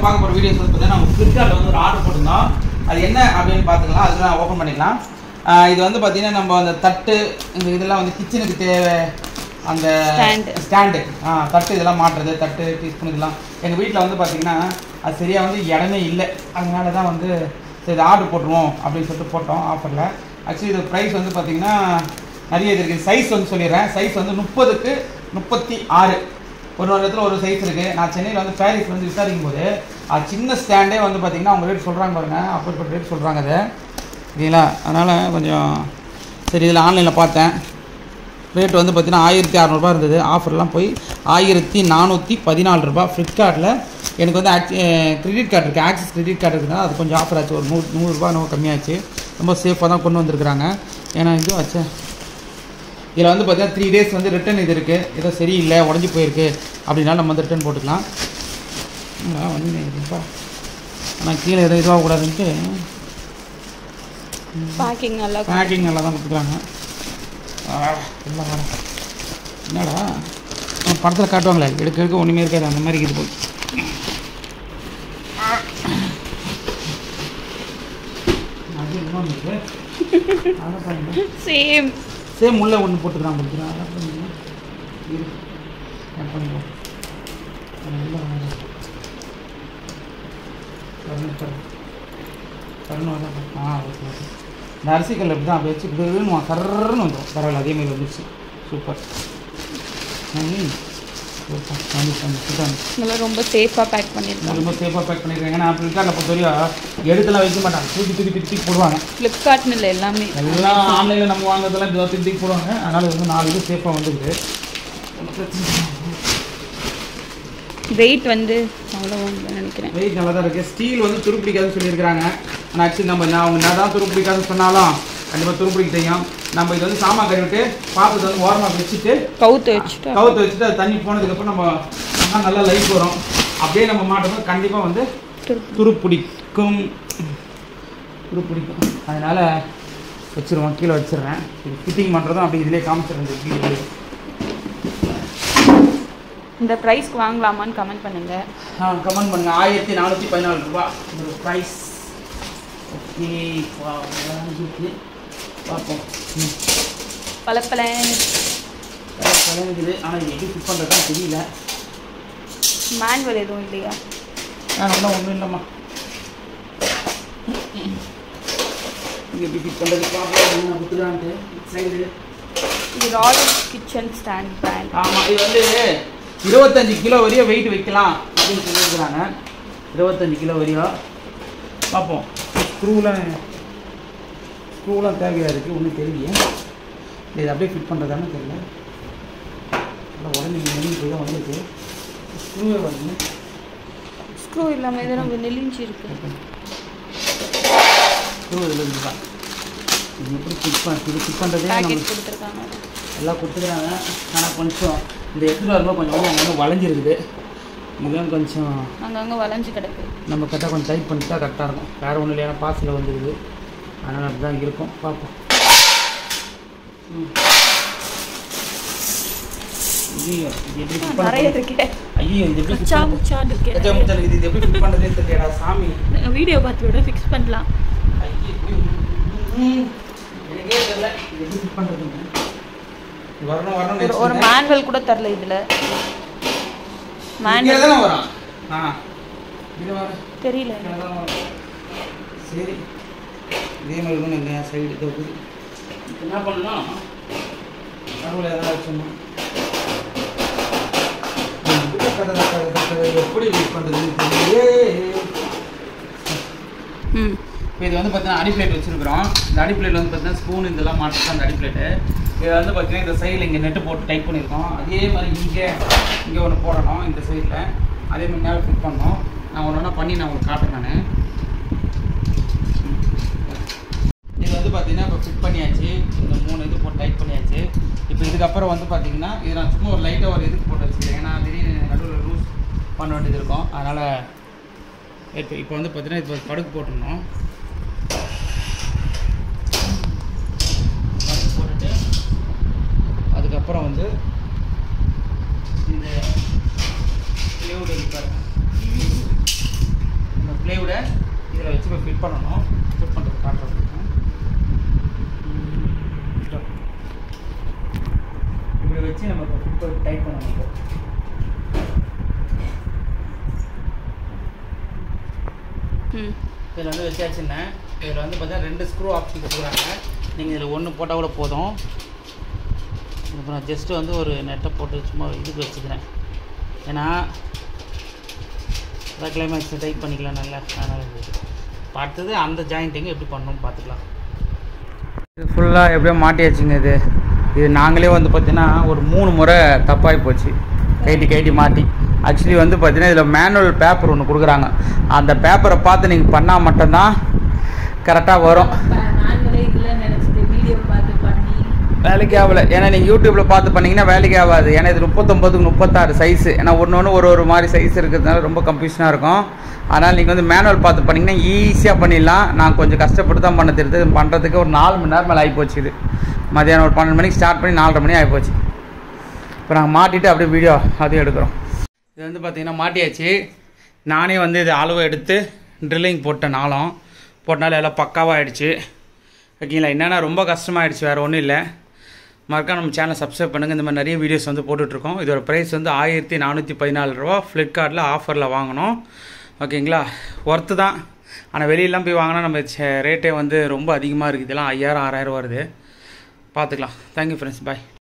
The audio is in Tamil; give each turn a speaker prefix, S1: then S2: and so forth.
S1: நம்ம பார்க்க போகிற வீடியோஸ் வந்து பார்த்தீங்கன்னா நம்ம ஃப்ளிப்கார்ட்டில் வந்து ஒரு ஆர்டர் போட்டிருந்தோம். அது என்ன அப்படின்னு பார்த்துக்கலாம். அதெல்லாம் ஓப்பன் பண்ணிக்கலாம். இது வந்து பார்த்தீங்கன்னா நம்ம அந்த தட்டு இந்த இதெல்லாம் வந்து கிச்சனுக்கு தேவை அந்த ஸ்டாண்டு தட்டு இதெல்லாம் மாட்டுறது தட்டு டீஸ்பூன் இதெல்லாம் எங்கள் வீட்டில் வந்து பார்த்தீங்கன்னா அது சரியாக வந்து இடமே இல்லை. அதனால தான் வந்து சரி இது ஆர்டர் போட்டுருவோம் அப்படின்னு சொல்லிட்டு போட்டோம் ஆஃபரில். ஆக்சுவலி இது ப்ரைஸ் வந்து பார்த்தீங்கன்னா நிறைய இது இருக்குது. சைஸ் வந்து சொல்லிடுறேன். சைஸ் வந்து 30க்கு 36 ஒரு இடத்துல ஒரு சைஸ் இருக்குது. நான் சென்னையில் வந்து பாரிஸ் வந்து விசாரிக்கும் போது அது சின்ன ஸ்டாண்டே வந்து பார்த்தீங்கன்னா அவங்க ரேட் சொல்கிறாங்க பாருங்கள். அப்படிப்பட்ட ரேட் சொல்கிறாங்க அது இல்லைங்களா. அதனால் கொஞ்சம் சரி இதில் ஆன்லைனில் பார்த்தேன். ரேட் வந்து பார்த்தீங்கன்னா 1600 இருந்தது. ஆஃபர்லாம் போய் 1414 ரூபா. ஃப்ளிப்கார்ட்டில் எனக்கு வந்து கிரெடிட் கார்டு இருக்குது. ஆக்சிஸ் கிரெடிட் கார்டு இருக்குதுன்னா அது கொஞ்சம் ஆஃபர் ஆச்சு. ஒரு 100 ரூபா நம்ம கம்மியாச்சு. ரொம்ப சேஃபாக தான் கொண்டு வந்திருக்கிறாங்க. ஏன்னா இதுவும் ஆச்சு இதில் வந்து பார்த்தீங்கன்னா 3 days வந்து ரிட்டன் இது இருக்குது. ஏதோ சரியில்லை உடஞ்சி போயிருக்கு அப்படின்னாலும் நம்ம வந்து ரிட்டன் போட்டுக்கலாம். வந்துப்பா ஆனால் கீழே எதுவும் இதுவாகக்கூடாதுன்ட்டு பேக்கிங் நல்லா தான் கொடுத்துருக்காங்க. இல்லை வர என்னடா படத்தில் காட்டுவாங்களே எடுக்க ஒன்றுமே இருக்காது அந்த மாதிரி இது போய் சேம் உள்ள ஒன்று போட்டுக்கிறான் போட்டுக்கிறான். இந்த அரிசி கல் அப்படி தான் அப்படி வச்சு இப்படின்னு கர்றன்னு வந்துடும். பரவாயில்ல அதேமாதிரி வந்துடுச்சு. சூப்பர்
S2: ரொம்ப சேஃபாக பேக் பண்ணியிருக்காங்க.
S1: ரொம்ப சேஃபாக பேக் பண்ணியிருக்காங்க. ஏன்னா ஃப்ளிப்கார்ட்டில் பொறுத்தவரையும் எடுத்துலாம் வைக்க மாட்டாங்க. தூக்கி போடுவாங்க.
S2: ஃப்ளிப்கார்ட்னு இல்லை எல்லாமே
S1: எல்லாம் ஆன்லைனில் நம்ம வாங்குறதெல்லாம் தூக்கி போடுவாங்க. அதனால் வந்து 4 இது சேஃபாக வந்துடுது.
S2: வெயிட் வந்து அவ்வளோ நினைக்கிறேன்.
S1: வெயிட் நல்லா தான் இருக்குது. ஸ்டீல் வந்து துருப்பிடிக்காதுன்னு சொல்லியிருக்கிறாங்க. ஆனால் ஆக்சுவலி அவங்க என்ன தான் துருப்பிடிக்காதுன்னு சொன்னாலும் கண்டிப்பாக துருப்பிடிக்க தெரியும். நம்ம இது வந்து சாமான் கழுவிட்டு பாத்திரத்தை வந்து ஓரமாக வச்சுட்டு கவுத்து வச்சுட்டு அது தண்ணி போனதுக்கப்புறம் நம்ம நல்லா லைஃப் வரும். அப்படியே நம்ம மாட்டோம் கண்டிப்பாக வந்து துருப்பிடிக்கும். அதனால் வச்சுருவோம். கீழே வச்சிடுறேன். இது ஃபிட்டிங் பண்ணுறதும் அப்படி இதிலே காமிச்சிடுறேன். கீழே
S2: இந்த ப்ரைஸ்க்கு வாங்கலாமான்னு கமெண்ட் பண்ணுங்கள்.
S1: கமெண்ட் பண்ணுங்கள். 1414 ரூபா இந்த ப்ரைஸ். ஓகே பார்ப்போம். பழங்குது. ஆனால் இது எப்படி ஃபிட் பண்ணுறதுன்னு தெரியல.
S2: மேனுவல் எதுவும் இல்லையா?
S1: அதெல்லாம் ஒன்றும் இல்லைம்மா. இது எப்படி ஃபிட் பண்ணுறது பார்ப்போம். கொடுத்துருக்கான்ட்டு சைடு
S2: இது ராயல் கிச்சன் ஸ்டாண்ட் பிராண்ட்.
S1: ஆமாம் இது வந்து 25 கிலோ வரையும் வெயிட் வைக்கலாம் அப்படின்னு சொல்லியிருக்கிறாங்க. 25 கிலோ வரையும் பார்ப்போம். ஸ்க்ரூலாம் தேவையாக இருக்குது. ஒன்றும் தெரியல. இது அப்படியே ஃபிட் பண்ணுறதானு தெரியல. நல்லா உடனே போய் தான் வந்துருக்கு. ஸ்க்ரூவே வந்து
S2: ஸ்க்ரூ இல்லாமல் இதை நம்ம நெலிஞ்சி இருக்கு.
S1: ஸ்க்ரூ இதில் இருக்குதான். இது எப்படி ஃபிட் பண்ணுறதே
S2: கொடுத்துருக்காங்க.
S1: எல்லாம் கொடுத்துருக்காங்க. ஆனால் கொஞ்சம் இந்த எடுத்துகிட்டு வரும்போது கொஞ்சம் அங்கங்கே வளைஞ்சிருக்குது. இதுதான் கொஞ்சம்
S2: அங்கங்கே வளைஞ்சி கிடக்கு. நம்ம
S1: கரெக்டாக கொஞ்சம் டைட் பண்ணிட்டா கரெக்டாக இருக்கும். வேறு ஒன்றும் இல்லையா பாசில் வந்துருக்குது. அதனால் அப்படி தான் இருக்கும். பார்ப்போம். ஐயோ இது எப்படி ஃபிட் பண்ணுறது? ஐயோ இது எப்படி இது எப்படி ஃபிட் பண்ணுறதுன்னு தெரியலடா சாமி.
S2: வீடியோ பார்த்து விட ஃபிக்ஸ் பண்ணலாம்.
S1: எனக்கே தெரியல இது எப்படி ஃபிட் பண்ணுறதுன்னு.
S2: ஒரு மேனுவல் கூட தரல. இதில் மேனுவல்
S1: தான் வரும். இது வர
S2: தெரியல.
S1: சரி இதே மாதிரி இருக்கும். எங்கள் சைடு தோக்குது. என்ன பண்ணலாம்? நடுவில் எதாவது வச்சோம்னா எப்படி யூஸ் பண்ணுறதுன்னு தெரியலையே. இப்போ இது வந்து பார்த்தீங்கன்னா அடி பிளேட் வச்சுருக்குறோம். இந்த அடி பிளேட் வந்து பார்த்தீங்கன்னா ஸ்பூன் இதெல்லாம் மாட்டுறோம். அந்த அடி பிளேட்டு இதை வந்து பார்த்தீங்கன்னா இந்த சைடில் இங்கே நெட்டு போட்டு டைப் பண்ணியிருக்கோம். அதே மாதிரி இங்கே ஒன்று போடணும். இந்த சைடில் அதே மாதிரி மேலே ஃபிட் பண்ணோம். நான் ஒன்று பண்ணி நான் உங்களுக்கு காட்டுறேன். நான் இது வந்து பார்த்தீங்கன்னா இப்போ ஃபிட் பண்ணியாச்சு. இந்த 3 இது போட்டு டைப் பண்ணியாச்சு. இப்போ இதுக்கப்புறம் வந்து பார்த்தீங்கன்னா இது நான் சும்மா ஒரு லைட்டாக ஒரு இதுக்கு போட்டு வச்சுக்கிறேன். ஏன்னா திடீர்னு நடுவில் லூஸ் பண்ண வேண்டியது இருக்கும். அதனால் இப்போ வந்து பார்த்தீங்கன்னா இப்போ கடுக்கு போட்டுடணும். கடுக்கு போட்டுட்டு அதுக்கப்புறம் வந்து இந்த லேவுட் இருப்பார் ப்ளேவுட இதில் வச்சு போய் ஃபிட் பண்ணணும். ஃபிட் பண்ணுறது காட்டுறோம். இப்படி வச்சு நம்ம ஃபிட் பண்ணி டைட் பண்ணணும். இதில் வந்து வச்சாச்சுன்னேன். இதில் வந்து பார்த்தீங்கன்னா 2 ஸ்க்ரூ ஆப்ஷன் கொடுக்குறாங்க. நீங்கள் இதில் 1 போட்டால் கூட போதும். இப்போ நான் ஜஸ்ட்டு வந்து ஒரு நெட்டை போட்டு சும்மா இதுக்கு வச்சுக்கிறேன். ஏன்னா அதான் கிளைமேக்ஸ் டைட் பண்ணிக்கலாம் நல்லா. அதனால் பார்த்தது அந்த ஜாயிண்டிங்க எப்படி பண்ணணும்னு பார்த்துக்கலாம். இது ஃபுல்லாக எப்படியோ மாட்டியாச்சுங்க. இது நாங்களே வந்து பார்த்தீங்கன்னா ஒரு 3 முறை தப்பாகி போச்சு. கைட்டி மாட்டி. ஆக்சுவலி வந்து பார்த்தீங்கன்னா இதில் மேனுவல் பேப்பர் ஒன்று கொடுக்குறாங்க. அந்த பேப்பரை பார்த்து நீங்கள் பண்ணால் மட்டும்தான் கரெக்டாக வரும். வேலைக்கு ஆகலை. ஏன்னா நீங்கள் யூடியூப்பில் பார்த்து பண்ணிங்கன்னா வேலைக்கு ஆகாது. ஏன்னா இது 39க்கு 36 சைஸு. ஏன்னா ஒன்று ஒரு மாதிரி சைஸ் இருக்கிறதுனால ரொம்ப கன்ஃபியூஷனாக இருக்கும். அதனால் நீங்கள் வந்து மேனுவல் பார்த்து பண்ணிங்கன்னா ஈஸியாக பண்ணிடலாம். நான் கொஞ்சம் கஷ்டப்பட்டு தான் பண்ண தெரியுது. பண்ணுறதுக்கு ஒரு 4 மணி நேரம் மேலே ஆகிப்போச்சு. இது மதியானம் ஒரு 12 மணிக்கு ஸ்டார்ட் பண்ணி 4:30 மணி ஆகிப்போச்சு. இப்போ நாங்கள் மாட்டிட்டு அப்படியே வீடியோ அதையும் எடுக்கிறோம். இது வந்து பார்த்திங்கன்னா மாட்டியாச்சு. நானே வந்து இது அளவு எடுத்து ட்ரில்லிங் போட்டேன். போட்டனால எல்லாம் பக்காவாக ஆகிடுச்சு. ஓகேங்களா. என்னென்னா ரொம்ப கஷ்டமாகிடுச்சு, வேறு ஒன்றும் இல்லை. மறக்காம நம்ம சேனலை சப்ஸ்கிரைப் பண்ணுங்கள். இந்த மாதிரி நிறைய வீடியோஸ் வந்து போட்டுட்ருக்கோம். இதோட ப்ரைஸ் வந்து 1414 ரூபா. ஃப்ளிப்கார்ட்டில் ஆஃபரில் வாங்கினோம். ஓகேங்களா. ஒர்த்து தான். ஆனால் வெளியெல்லாம் போய் வாங்கினா நம்ம ரேட்டே வந்து ரொம்ப அதிகமாக இருக்குது. இதெல்லாம் 5000 6000 வருது. பார்த்துக்கலாம். Thank you friends. பாய்.